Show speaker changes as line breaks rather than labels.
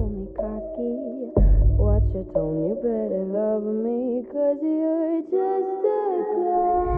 only cocky. Watch your tone, you better love me, 'cause you're just a clown.